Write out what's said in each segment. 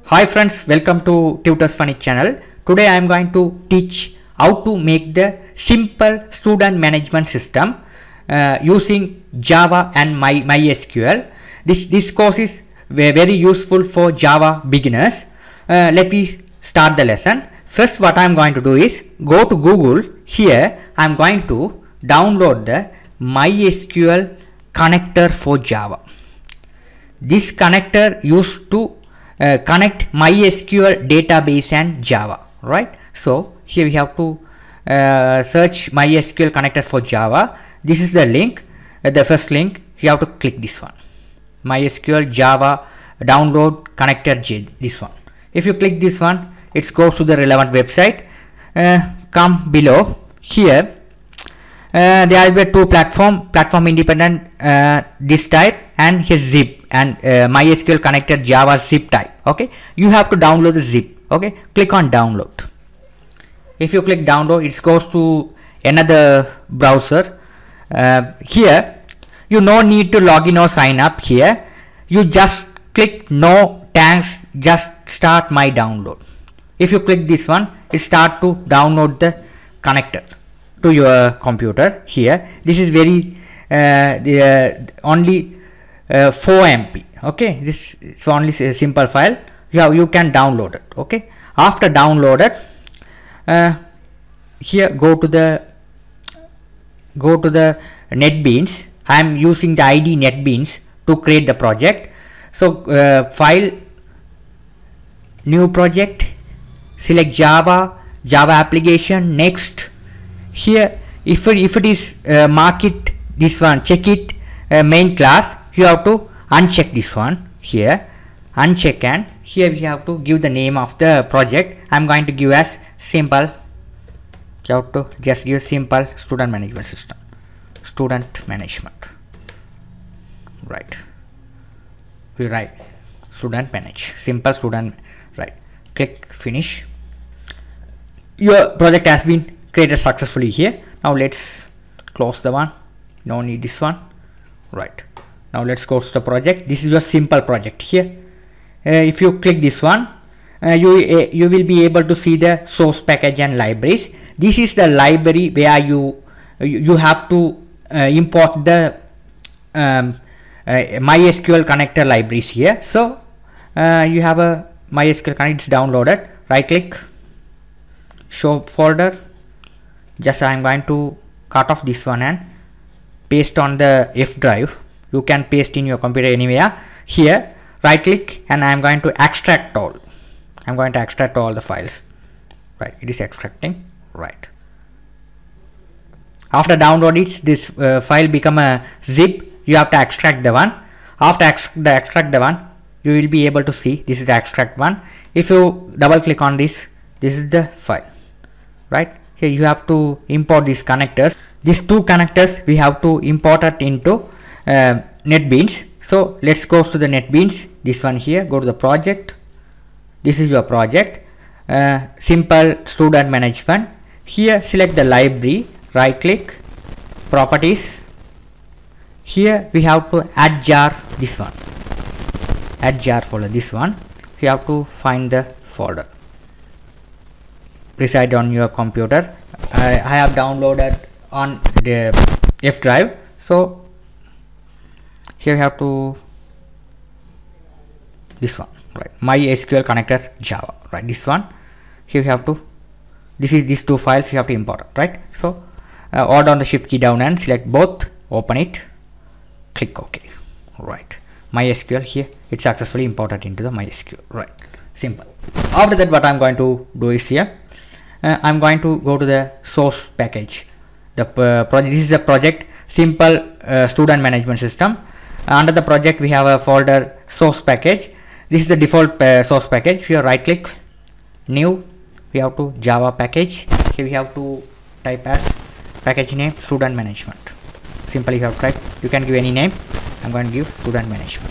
Hi friends, welcome to Tutors Funny channel. Today I am going to teach how to make the simple student management system using Java and MySQL. This course is very useful for Java beginners. Let me start the lesson. First, what I am going to do is go to Google. Here I am going to download the MySQL connector for Java. This connector used to connect MySQL database and Java, right? So here we have to search MySQL connector for Java. This is the link, the first link. You have to click this one, MySQL Java download connector J, this one. If you click this one, it goes to the relevant website. Come below here. There will be two platform independent this type and his zip and MySQL connector Java zip type. Okay, you have to download the zip. Okay, click on download. If you click download, it goes to another browser. Here you no need to log in or sign up. Here you just click no thanks, just start my download. If you click this one, it start to download the connector to your computer. Here this is very only 4 MB. Okay, this is only a simple file. You can download it. Okay, after downloaded, here go to the NetBeans. I am using the ID NetBeans to create the project. So file, new project, select Java application, next. Here if it is mark it this one, check it main class, you have to uncheck this one. Here uncheck, and here we have to give the name of the project. I'm going to give as simple. You have to just give simple student management system, student management, right? We write student manage, simple student, right? Click finish. Your project has been created successfully here. Now let's close the one, no need this one, right? Now let's go to the project. This is your simple project here. If you click this one, you will be able to see the source package and libraries. This is the library where you have to import the MySQL connector libraries here. So you have a MySQL connector, it's downloaded. Right click, show folder. Just I am going to cut off this one and paste on the F drive. You can paste in your computer anywhere. Here right click, and I am going to extract all. I am going to extract all the files. Right, it is extracting. Right, after download it, this file become a zip. You have to extract the one. After extract the one, you will be able to see this is the extract one. If you double click on this is the file. Right, here you have to import these connectors. These two connectors we have to import it into NetBeans. So let's go to the NetBeans. This one here, go to the project. This is your project, simple student management. Here select the library, right click, properties. Here we have to add jar, this one, add jar folder, this one. You have to find the folder, reside on your computer. I have downloaded on the F drive. So here you have to this one, right? MySQL connector Java, right? This one. Here you have to, this is these two files you have to import, right? So hold on the shift key down and select both, open it, click OK. Right, MySQL, here it's successfully imported into the MySQL. Right, simple. After that, what I'm going to do is here I'm going to go to the source package. The project, this is the project simple student management system. Under the project we have a folder source package. This is the default source package. If you right click, new, we have to Java package. Here we have to type as package name student management. Simply you have to type, you can give any name. I'm going to give student management.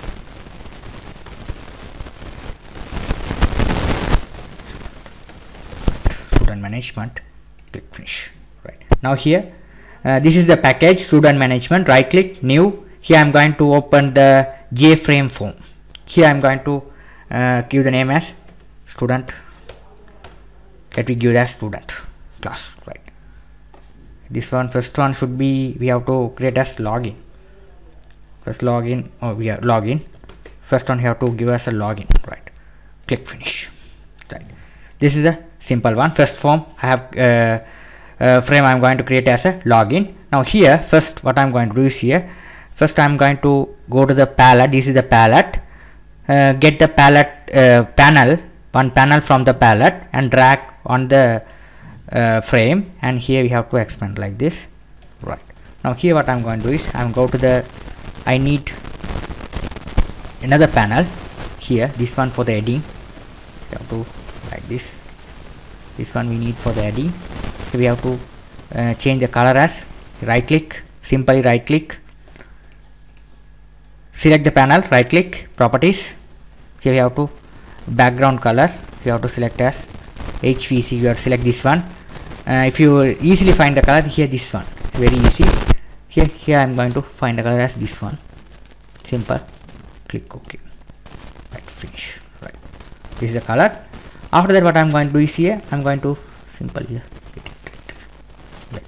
Student management, click finish. Right, now here this is the package student management. Right click, new. Here I am going to open the JFrame form. Here I am going to give the name as student. Let me give that student class, right? This one, first one should be, we have to create as login. First login, or we are login. First one you have to give us a login, right? Click finish, right? This is a simple one. First form I have frame I'm going to create as a login. Now here, first what I'm going to do is here, first I'm going to go to the palette. This is the palette. Get the palette panel, one panel from the palette, and drag on the frame, and here we have to expand like this, right? Now here what I'm going to do is I'm go to the, I need another panel here, this one for the heading. We have to like this one we need for the heading. So we have to change the color as, right click, simply right click, select the panel, right click, properties. Here we have to background color, you have to select as HVC. You have to select this one. If you easily find the color, here this one, very easy. Here I'm going to find the color as this one, simple, click OK, right, finish, right? This is the color. After that what I'm going to do is here I'm going to simple here, right.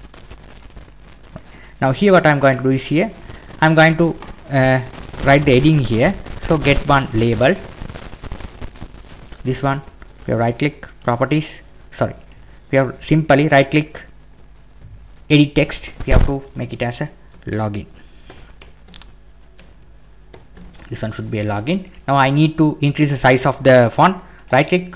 Now here what I'm going to do is here I'm going to write the heading here. So get one label, this one, we have right click, properties, sorry, we have simply right click, edit text, we have to make it as a login. This one should be a login. Now I need to increase the size of the font. Right click,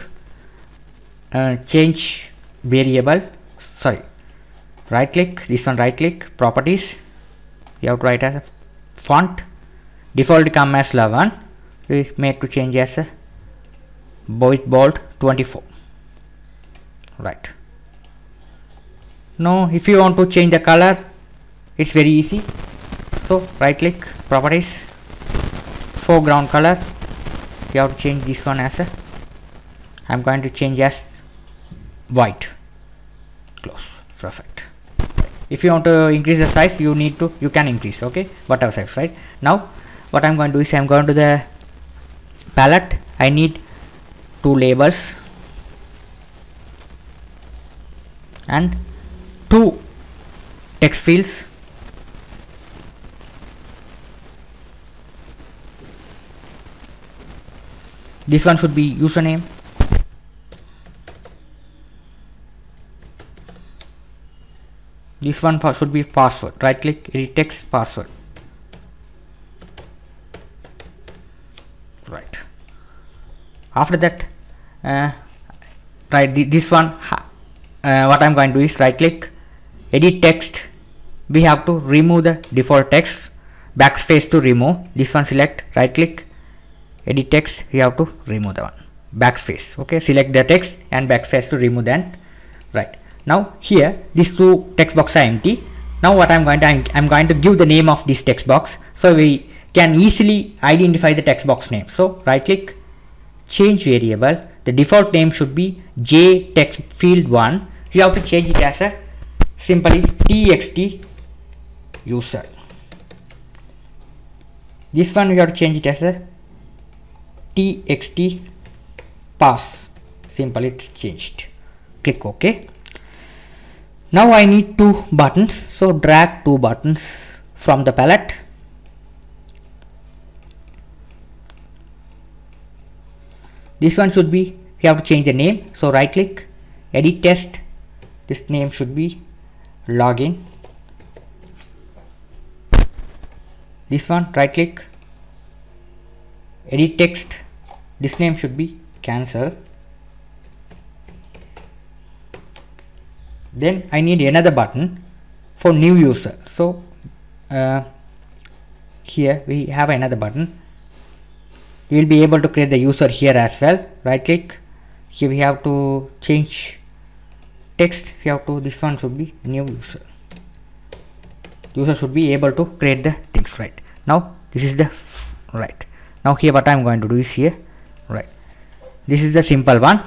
change variable, sorry, right click, this one, right click, properties, you have to write as a font, default come as 11, we make to change as a bold 24, right? Now if you want to change the color, it's very easy. So right click, properties, foreground color, you have to change this one as a, I'm going to change as white, close, perfect. If you want to increase the size, you can increase, okay, whatever size, right? Now what I'm going to do is I'm going to the palette. I need 2 labels and 2 text fields. This one should be username, this one should be password. Right click, edit text, password, right? After that this one, what I'm going to do is right click, edit text, we have to remove the default text, backspace to remove. This one select, right click, edit text, we have to remove the one, backspace, okay, select the text and backspace to remove that, right? Now here these 2 text boxes are empty. Now what I'm going to give the name of this text box, so we can easily identify the text box name. So right click, change variable, the default name should be J text field 1. You have to change it as a simply txt user. This one you have to change it as a txt pass, simply it's changed, click OK. Now I need 2 buttons, so drag 2 buttons from the palette. This one should be, you have to change the name, so right click, edit text, this name should be login. This one, right click, edit text, this name should be cancel. Then I need another button for new user, so here we have another button. You will be able to create the user here as well. Right click, here we have to change text, we have to, this one should be new user. User should be able to create the things, right? Now this is the, right, now here what I'm going to do is here, right, this is the simple one,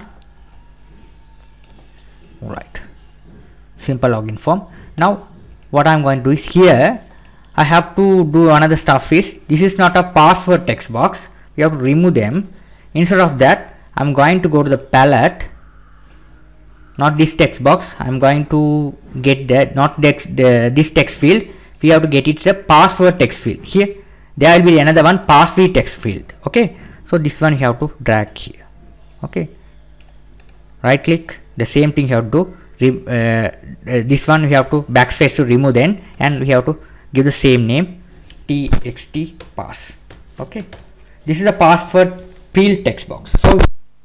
right, simple login form. Now what I'm going to do is here I have to do another stuff is, this is not a password text box, we have to remove them. instead of that I'm going to go to the palette, not this text box. I'm going to get that, not this text field. We have to get it's a password text field. Here there will be another one, password text field. Okay, so this one you have to drag here. Okay, right click, the same thing you have to do. This one we have to backspace to remove then, and we have to give the same name, txt pass. Okay, this is a password field text box. So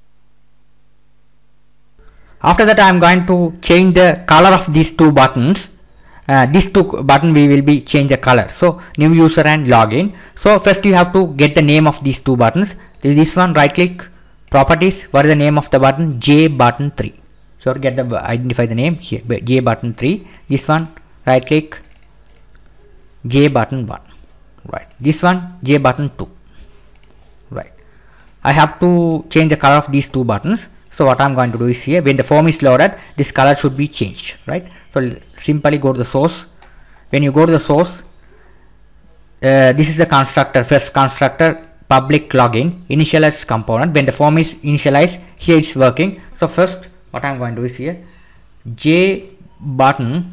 after that I am going to change the color of these two buttons. These two button we will be change the color. So new user and login. So first you have to get the name of these two buttons. This one, right click, properties. What is the name of the button? J button 3. So get the identify the name here, J button 3. This one, right click, J button 1. Right. This one, J button 2. Right. I have to change the color of these two buttons. So what I'm going to do is here, when the form is loaded, this color should be changed, right? So simply go to the source. When you go to the source, this is the constructor, first constructor, public login, initialize component. When the form is initialized, here it's working. So first what I'm going to do is here, J button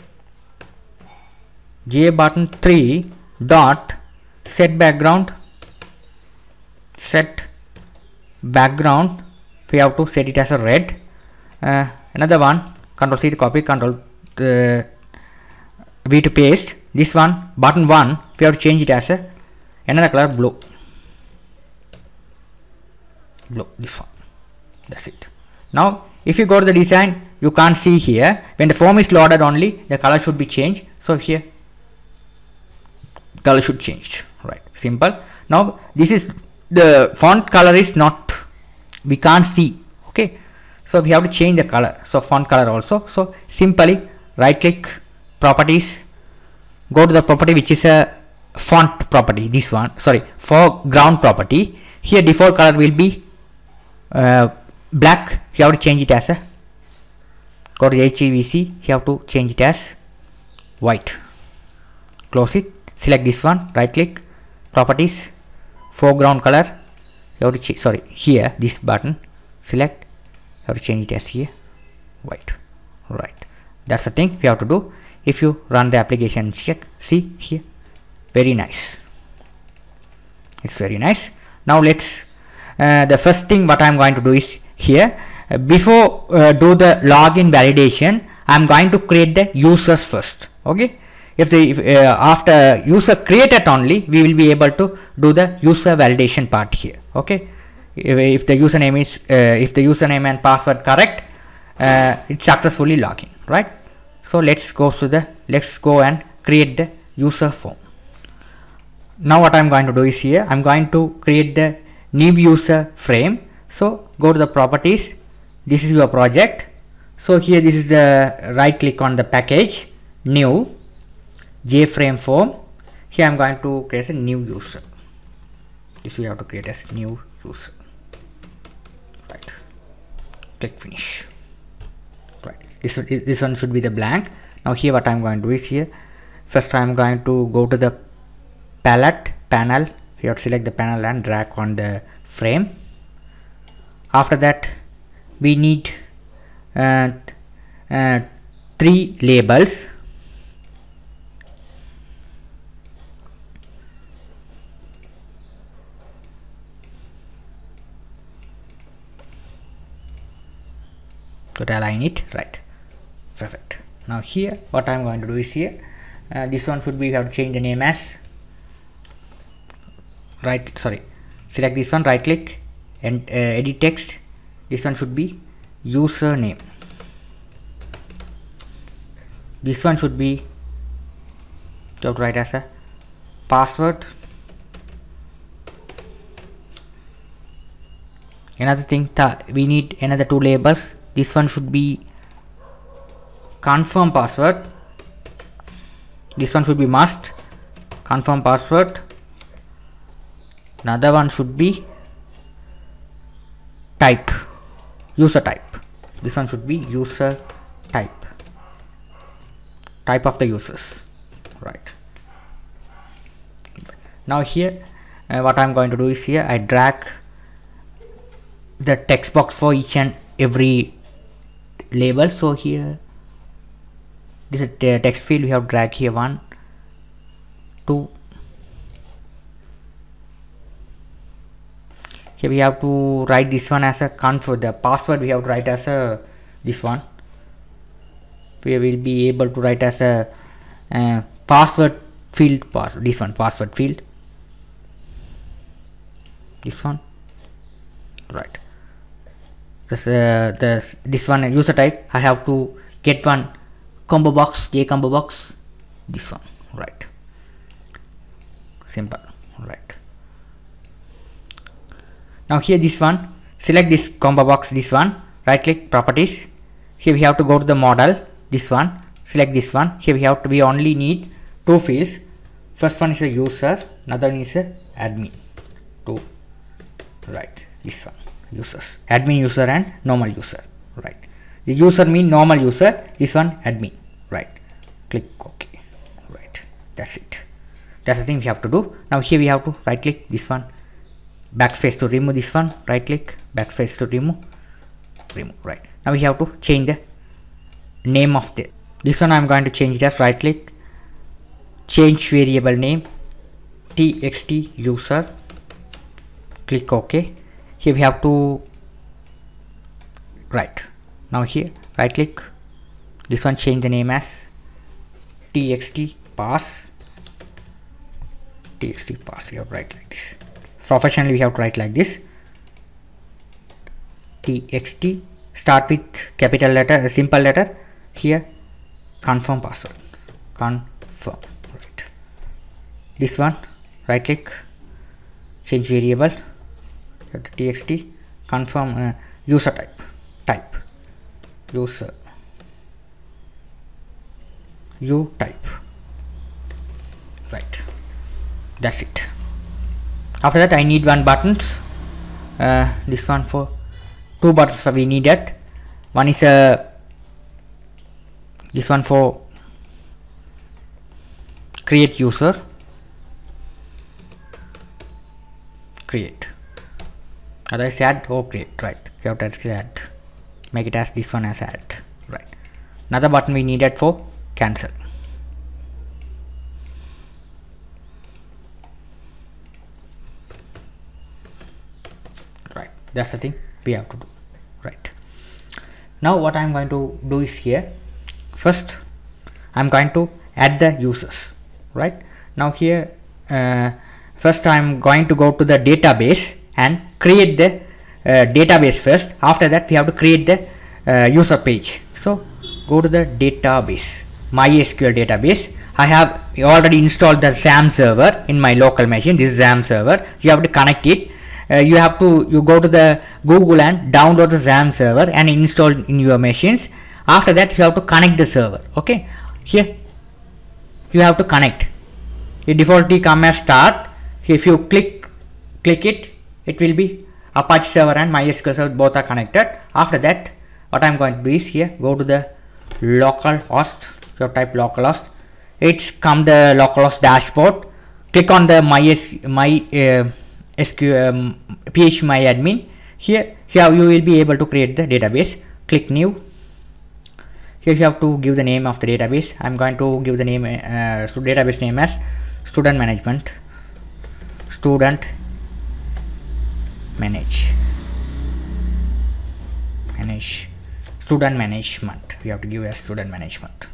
3 dot set background, we have to set it as a red. Another one, control C to copy, control V to paste. This one, button 1, we have to change it as a another color, blue, this one. That's it. Now if you go to the design, you can't see here, when the form is loaded only the color should be changed. So here color should change, right? Simple. Now this is the font color is not, we can't see. Okay, so we have to change the color, so font color also. So simply right click, properties, go to the property which is a font property, this one, sorry, foreground property. Here default color will be black. You have to change it as a, go to HEVC, you have to change it as white. Close it, select this one, right click, properties, foreground color. You have to sorry, here this button, select, you have to change it as here white. Right, that's the thing we have to do. If you run the application, check, see here, very nice, it's very nice. Now let's the first thing what I'm going to do is here, before do the login validation, I'm going to create the users first. Okay, if after user created only, we will be able to do the user validation part here. Okay, if the username is if the username and password correct, it's successfully login, right? So let's go and create the user form. Now what I'm going to do is here, I'm going to create the new user frame. So go to the properties, this is your project. So here this is the, right click on the package, new JFrame form. Here I'm going to create a new user. This we have to create as new user. Right, click finish. Right, this one should be the blank. Now here what I'm going to do is here, first I'm going to go to the panel. You have to select the panel and drag on the frame. After that we need 3 labels. So to align it, right, perfect. Now here what I'm going to do is here, this one should be, we have to change the name as, select this one, right click and edit text. This one should be username. This one should be, you have to write as a password. Another thing, we need another 2 labels. This one should be confirm password. This one should be must confirm password. Another one should be type, user type. This one should be user type of the users, right? Now here what I'm going to do is here, I drag the text box for each and every label. So here this is the text field, we have drag here 1 2. Here we have to write this one as a for the password we have to write as a this one. We will be able to write as a password field, this one, password field, this one, right. This one user type, I have to get one combo box, J combo box, this one, right. Simple, right. Now here this one, select this combo box, this one, right click properties. Here we have to go to the model, this one, select this one. Here we only need 2 fields. First one is a user, another one is a admin. 2, right, this one, users, admin user and normal user, right. The user mean normal user, this one admin, right. Click OK, right. That's it. That's the thing we have to do. Now here we have to right click this one, backspace to remove this one, right click, backspace to remove, right. Now we have to change the name of this one. I am going to change it as right click, change variable name, txt user, click OK. Here we have to right. Now here right click, this one, change the name as txt pass, txt pass. We have to write like this. Professionally we have to write like this, txt, start with capital letter, simple letter. Here confirm password, confirm, right. This one right click, change variable, txt, confirm user type, user, u type, right. That's it. After that I need one buttons, this one, for 2 buttons we needed. One is this one for create user, create, other is add or create, right. You have to add, make it as this one as add, right. Another button we needed for cancel, right. That's the thing we have to do, right. Now what I'm going to do is here, first I'm going to add the users, right. Now here first I'm going to go to the database and create the database first. After that we have to create the user page. So go to the database, MySQL database. I have already installed the XAMPP server in my local machine. This is XAMPP server. You have to connect it. You go to the Google and download the XAMPP server and install in your machines. After that you have to connect the server. Okay, here you have to connect. The default come as start. If you click it, it will be Apache server and MySQL server, both are connected. After that what I'm going to do is here, go to the localhost. You type localhost, it's come the localhost dashboard. Click on the MySQL phpMyAdmin. Here you will be able to create the database. Click new. Here you have to give the name of the database. I'm going to give the name database name as student management, student student management. We have to give as student management,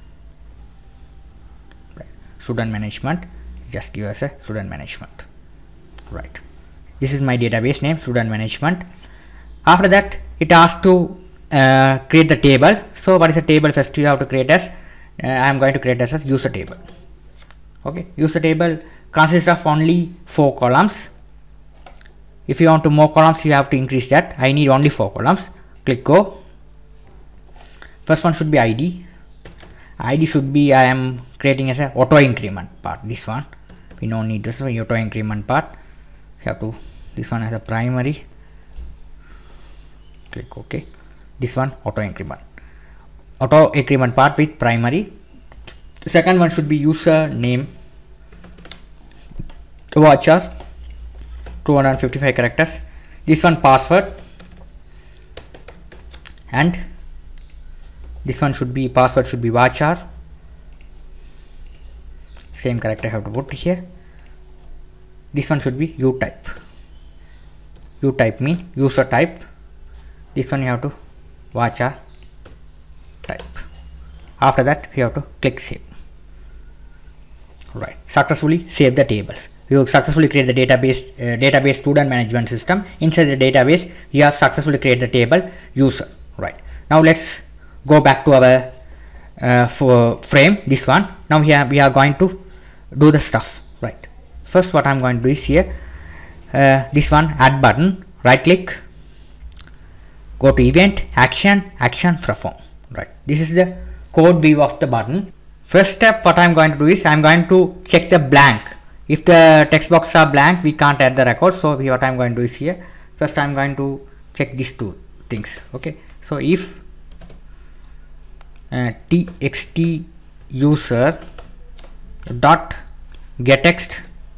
right. Student management, just give us a student management, right. This is my database name, student management. After that it asks to create the table. So what is a table? First you have to create as I am going to create as a user table. Okay, user table consists of only 4 columns. If you want to more columns, you have to increase that. I need only 4 columns. Click go. First one should be ID. ID should be, I am creating as a auto increment part. This one we don't need this one, auto increment part. You have to this one as a primary. Click OK. This one auto increment part with primary. The second one should be user name, varchar 255 characters. This one password and this one should be password should be varchar. Same character I have to put here. This one should be utype. Utype mean user type. This one you have to varchar type. After that we have to click save. Right, successfully save the tables. You successfully create the database student management system. Inside the database you have successfully created the table user. Right, now let's go back to our frame, this one. Now here we are going to do the stuff. Right, first what I'm going to do is here this one, add button, right click, go to event, action perform. Right, this is the code view of the button. First step, what I'm going to do is I'm going to check the blank. If the text box are blank, we can't add the record. So what I'm going to do is here first I'm going to check these two things. Okay, so if txt user dot gettext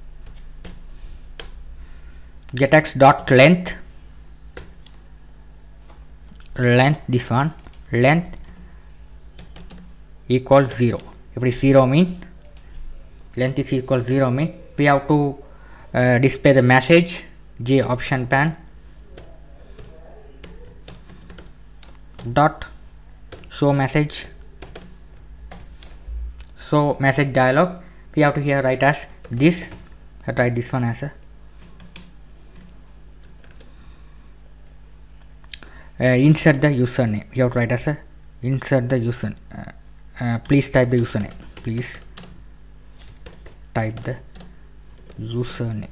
dot length, this one length equals 0. If it is 0 mean length is equal 0 mean we have to display the message j option pan dot show message dialog. We have to here write as this. Write this one as a insert the username. You have to write as a insert the user. Please type the username. Please type the username.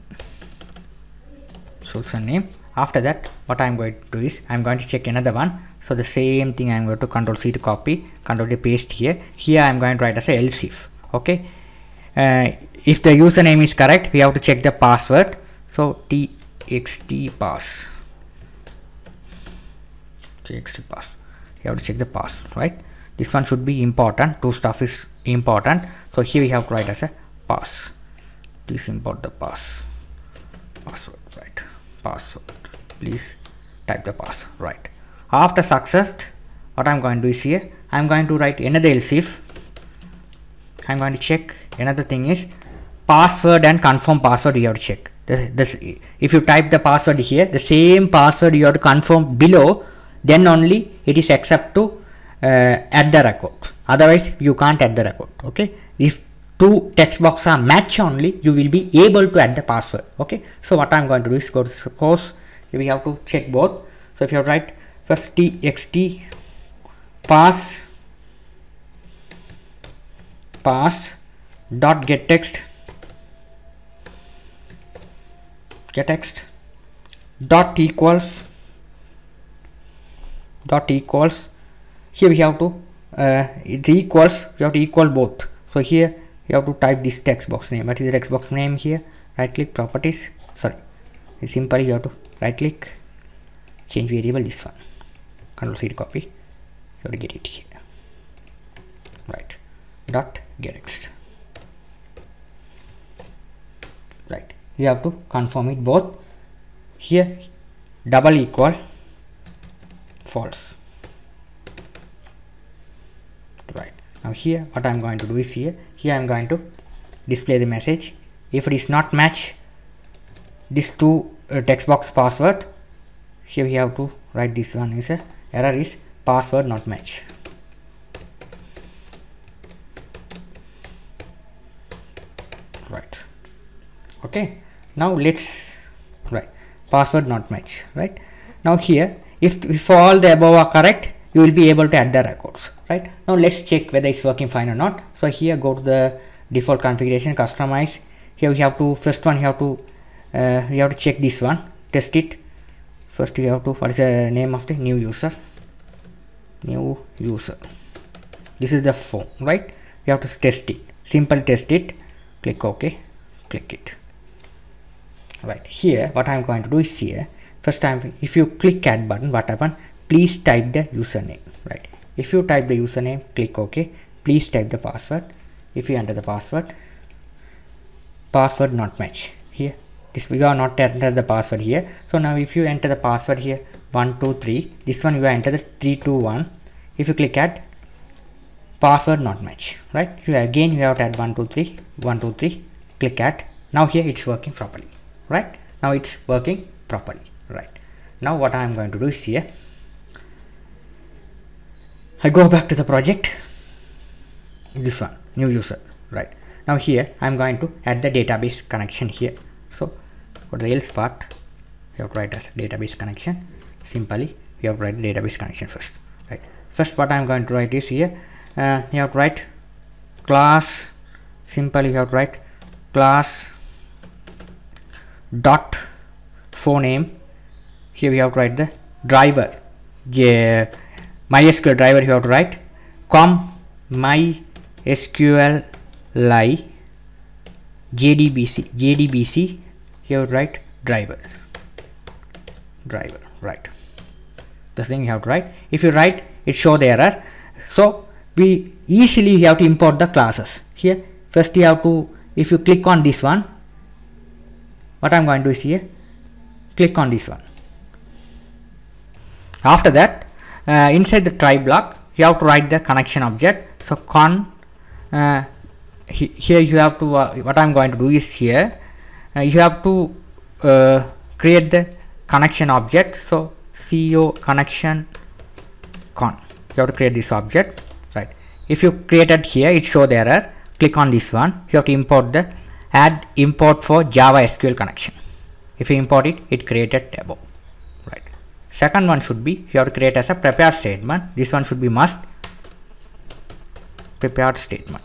After that what I'm going to do is I'm going to check another one. So the same thing I'm going to control C to copy, control to paste here. I'm going to write as a else if. Okay, if the username is correct we have to check the password. So txt pass, you have to check the pass. Right, this one should be important. Two stuff is important. So here we have to write as a pass. Please import the password. Right, password, please type the pass. Right, after success what I'm going to do is here I'm going to write another else if. I'm going to check another thing is password and confirm password. You have to check this. If you type the password here, the same password you have to confirm below, then only it is accept to add the record. Otherwise you can't add the record. Okay, if two text box are match only you will be able to add the password. Okay, so what I'm going to do is go to suppose we have to check both. So if you write first txt pass dot gettext dot equals here we have to it equals, you have to equal both. So here you have to type this text box name. What is the text box name here? Right click, properties, sorry, it's simple. You have to right click, change variable, this one, control C to copy, you have to get it here. Right, dot gettext. Right, you have to confirm it both. Here double equal false. Right, now here what I'm going to do is here I'm going to display the message. If it is not match this two text box password, here we have to write this one is a error is password not match. Right, okay, now let's write password not match. Right, now here if all the above are correct you will be able to add the records. Right, now let's check whether it's working fine or not. So here go to the default configuration, customize. Here we have to first one you have to check this one, test it. First you have to, what is the name of the new user? This is the form. Right, you have to test it, simple test it, click OK, click it. Right, here what I'm going to do is here first time if you click add button, what happen? Please type the username. Right, if you type the username, click OK, please type the password. If you enter the password not match, here this we are not enter the password here. So now if you enter the password here 123, this one you enter the 321. If you click add, password not match, right? You again you have to add 123, click add. Now here it's working properly, right? Now it's working properly, right? Now what I am going to do is here, I go back to the project, this one, new user, right? Now here I am going to add the database connection here. So for the else part, you have to write as database connection. Simply you have to write the database connection first, right? First what I am going to write is here, you have to write class, simply you have to write class dot phone name. Here we have to write the driver, MySQL driver. You have to write com MySQL li JDBC. You have to write driver, right? The thing you have to write. If you write, it show the error. So we easily have to import the classes here. First you have to, if you click on this one, what I'm going to do is here, click on this one. After that, inside the try block, you have to write the connection object. So con, here you have to, what I'm going to do is here, you have to create the connection object. So co connection con, you have to create this object, right? If you created here, it show the error. Click on this one. You have to import the add import for Java SQL connection. If you import it, it created above, right? Second one should be, you have to create as a prepare statement. This one should be must prepared statement,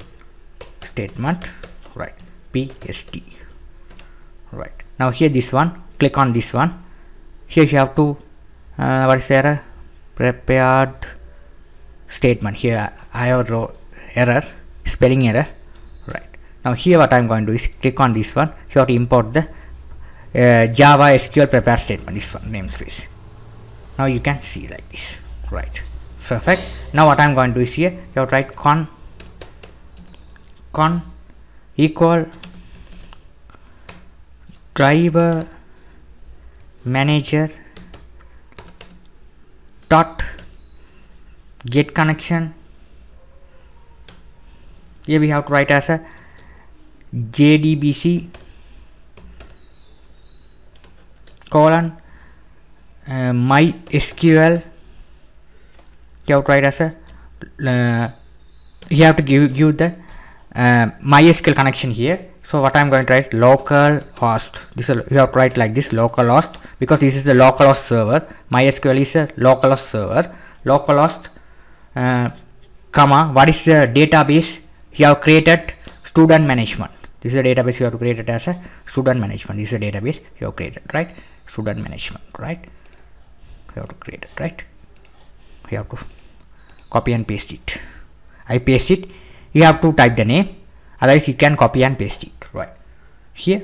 right? PST, right? Now here this one, click on this one. Here you have to what is the error? Prepared statement. Here I have a error, spelling error, right? Now here what I am going to do is click on this one. You have to import the Java SQL prepare statement, this one namespace. Now you can see like this, right? Perfect. Now what I am going to do is here, you have to write con equal driver manager dot get connection. Here we have to write as a JDBC colon MySQL. You have to write as a you have to give the MySQL connection here. So what I'm going to write, local host. This is, you have to write like this, local host, because this is the local host server. MySQL is a local host server. Local host comma, what is the database you have created? Student management. This is a database you have to create it as a student management. This is a database you have created, right? Student management, right? You have to create it, right? You have to copy and paste it. I paste it. You have to type the name, otherwise you can copy and paste it, right? Here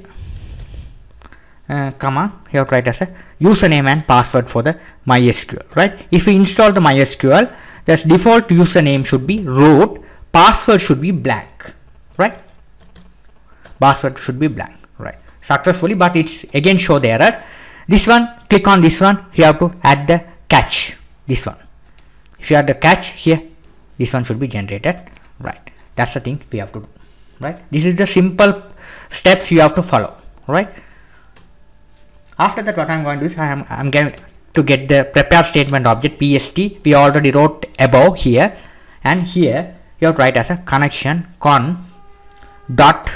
comma, you have to write as a username and password for the MySQL, right? If you install the MySQL, the default username should be root, password should be blank, right? Password should be blank, right? Successfully, but it's again show the error. This one, click on this one, you have to add the catch, this one. If you add the catch here, this one should be generated, right? That's the thing we have to do, right? This is the simple steps you have to follow, right? After that, what I'm going to do is I'm going to get the prepare statement object PST. We already wrote above here, and here you have to write as a connection con dot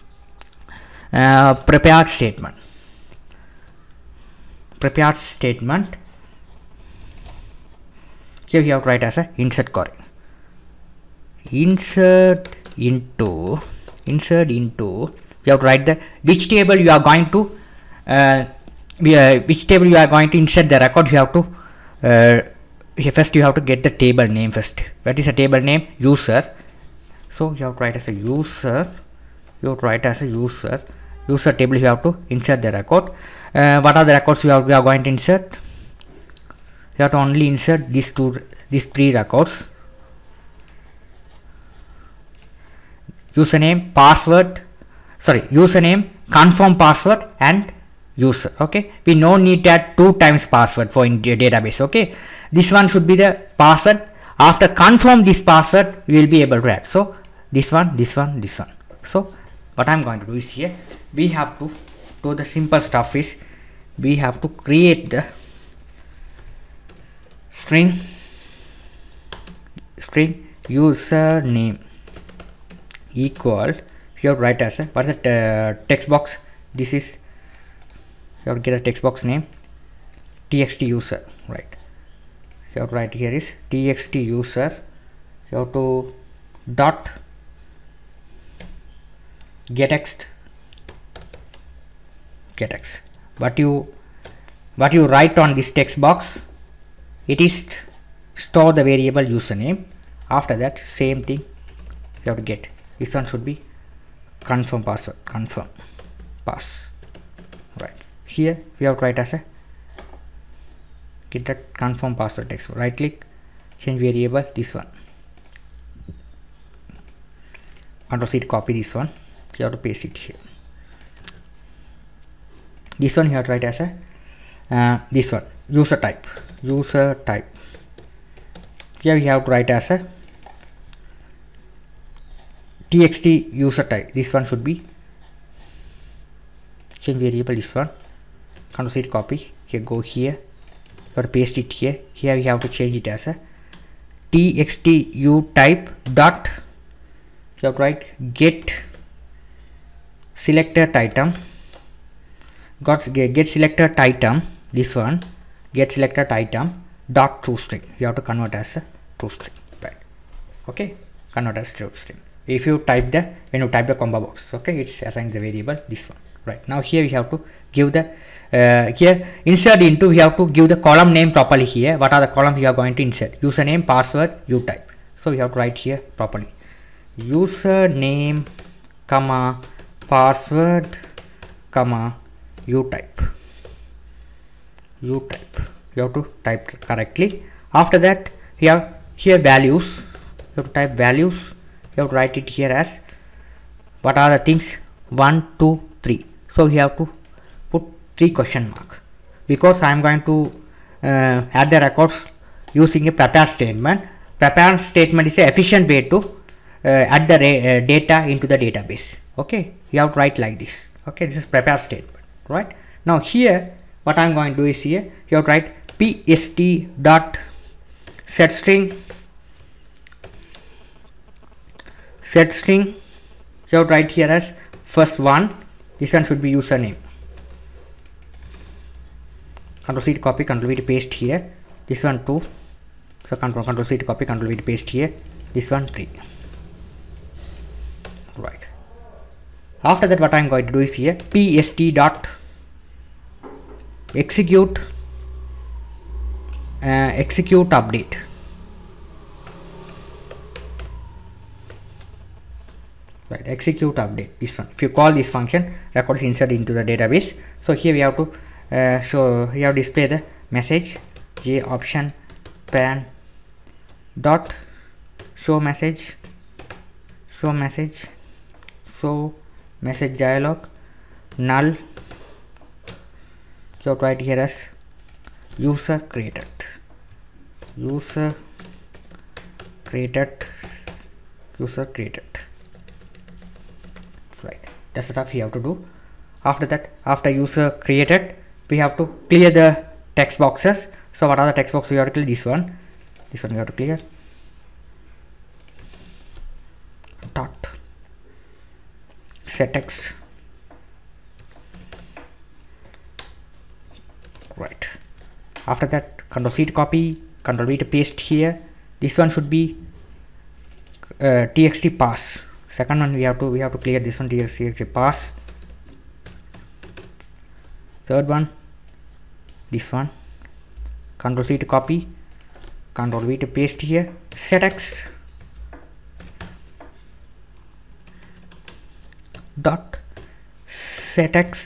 prepared statement. Prepared statement. Here you have to write as a insert query. Insert into. You have to write the which table you are going to which table you are going to insert the record. You have to first you have to get the table name first. What is a table name? User. So you have to write as a user. User table. You have to insert the record. What are the records we are going to insert? You have to only insert these three records. Username, password, username, confirm password and user. Okay, we no need that 2 times password for in database. Okay, this one should be the password. After confirm this password, we will be able to add. So this one, this one, this one. So what I'm going to do is here, we have to do the simple stuff is we have to create the string username equal, you have to write as a, what is the text box, this is, you have to get a text box name txt user, right? You have to write here is txt user, you have to dot getx, what you write on this text box, it is store the variable username. After that same thing you have to get, this one should be confirm password, confirm pass, right? Here we have to write as a, get that confirm password text, right click, change variable, this one, Ctrl C to copy this one, you have to paste it here. This one you have to write as a this one, user type, here we have to write as a txt user type, this one should be change variable, this one, Ctrl C to copy, here go here, you have to paste it here, here we have to change it as a txt u type dot, you have to write get selected item, get selected item, this one, get selected item dot toString, you have to convert as a toString, right? Okay, convert as toString. If you type the, when you type the combo box, okay, it's assigned the variable this one, right? Now here we have to give the here insert into, we have to give the column name properly here. What are the columns we are going to insert? Username, password, u type. So we have to write here properly username comma password comma u type, you have to type correctly. After that we have here values, you have to type values, you have to write it here as, what are the things, 1 2 3, so we have to put 3 question mark, because I am going to add the records using a prepare statement. Prepare statement is an efficient way to add the data into the database. Okay, you have to write like this. Okay, this is prepare statement, right? Now here what I am going to do is here, you have to write pst dot set string, you have to write here as first one, this one should be username, Ctrl C to copy, Ctrl V to paste here, this one 2, so Ctrl C to copy, Ctrl V to paste here, this one 3, right? After that what I am going to do is here pst dot execute update, right? Execute update, this one. If you call this function, record is inserted into the database. So here we have to we have to display the message j option pan dot show message dialog null, so write here as user created, right? That's the stuff you have to do. After that, after user created, we have to clear the text boxes. So what are the text boxes? We have to clear this one we have to clear, dot set text, right? After that Ctrl C to copy, Ctrl V to paste here, this one should be txt pass. Second one we have to clear this one, txt pass. Third one, this one, Ctrl C to copy, Ctrl V to paste here, setx dot setx,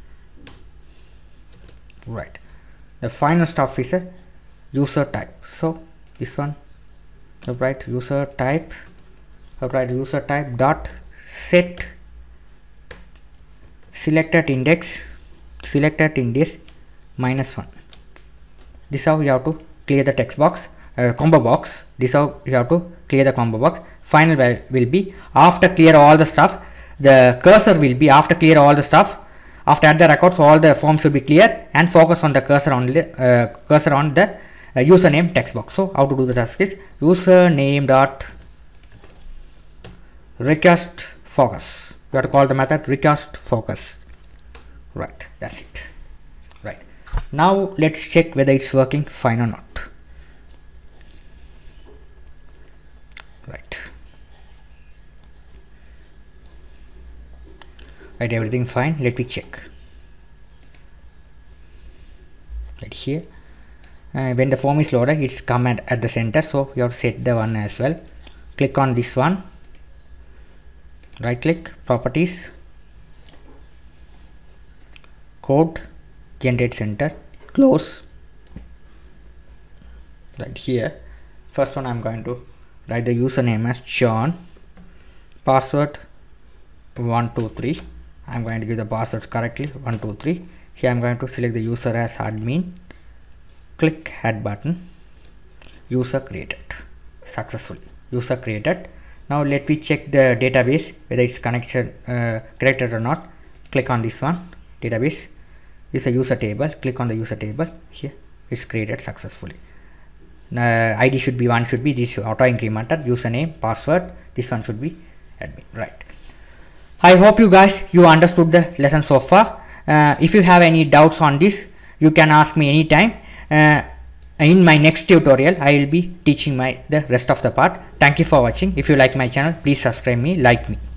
right? The final stuff is a user type. So this one, write user type, dot set selected index -1. This is how you have to clear the text box, combo box. This is how you have to clear the combo box. Final will be after clear all the stuff. The cursor will be after clear all the stuff. After add the records, all the forms should be clear, and focus on the cursor on the username text box. So how to do the task is username dot request focus. You have to call the method request focus. Right, that's it. Right, now let's check whether it's working fine or not. Right, everything fine. Let me check. Right here, when the form is loaded, it's come at the center, so you have to set the one as well. Click on this one, right click, properties, code, generate center, close. Right here, first one I'm going to write the username as John, password 123. I'm going to give the passwords correctly, 123. Here I'm going to select the user as admin, click add button, user created, successfully user created. Now let me check the database whether it's connected or not. Click on this one, database, this is a user table. Click on the user table. Here it's created successfully. ID should be one, should be this auto incremented, username, password, this one should be admin. Right, I hope you guys understood the lesson so far. If you have any doubts on this, you can ask me anytime. In my next tutorial I will be teaching the rest of the part. Thank you for watching. If you like my channel, please subscribe me, like me.